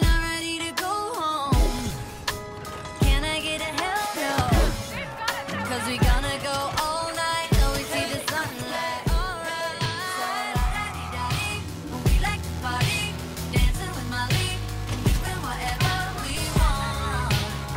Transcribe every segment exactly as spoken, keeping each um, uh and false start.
not ready to go home. Can I get a hell no? Cause we gonna go all night till we see the sunlight. Alright. We like to party, dancing with Molly, doing whatever we want.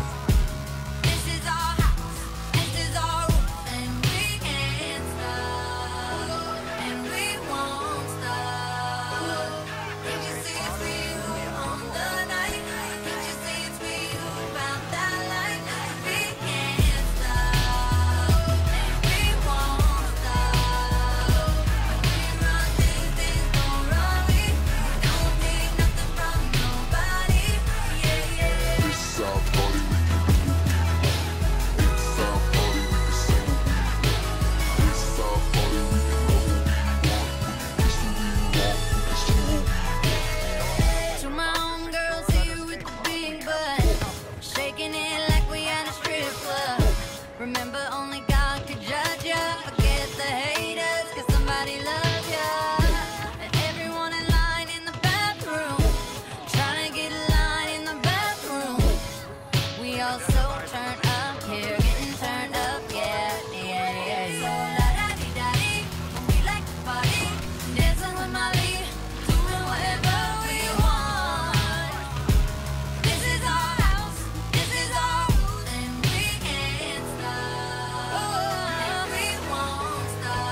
This is our house, this is our roof, and we can't stop, and we won't stop. Can't you see it's we who own the night? Can't you see it's we who found that light? We can't stop, and we won't stop. We run things, things don't run we. Don't take nothing from nobody. Yeah, yeah. This is our party, we can do it. It's our party, we can sing it. This is our party, we can know what we want. We can kiss who we want, we can screw who we want. To my homegirls here with the big butt, shaking it like we at a strip club. Remember, only God could judge ya. Forget the haters, cause somebody loves ya. And everyone in line in the bathroom, trying to get a line in the bathroom. We all so turned up here, getting turned up, yeah, yeah, yeah, yeah. So la-da-dee-da-dee, we like to party, dancing with Molly, doing whatever we want. This is our house, this is our rules, and we can't stop, and we won't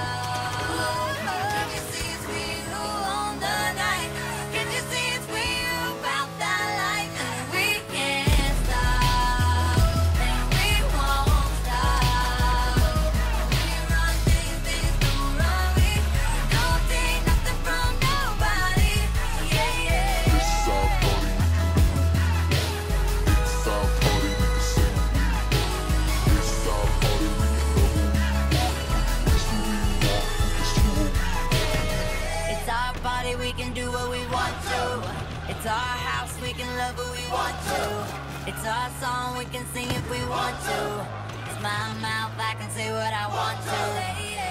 stop. Can't you see it's we who own the night? Can't you see it's we who found that light? We can't stop, and we won't stop. We run things, things don't run we. Don't take nothing from nobody. Yeah, yeah. This is our party, we can do it. It's our party, we can sing it. This is our party, we can know what we want. We can kiss who we want, we can screw who we want. It's our body, we can do what we want to. It's our house, we can love who we want to. It's our song, we can sing if we want to. It's my mouth, I can say what I want to.